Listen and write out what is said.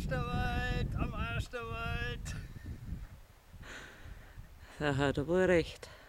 Arsch der Welt, am Arsch der Welt. Da hat er wohl recht.